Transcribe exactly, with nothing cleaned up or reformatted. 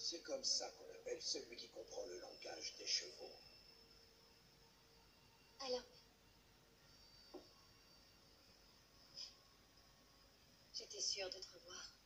C'est comme ça qu'on appelle celui qui comprend le langage des chevaux. Alors, j'étais sûre de te revoir.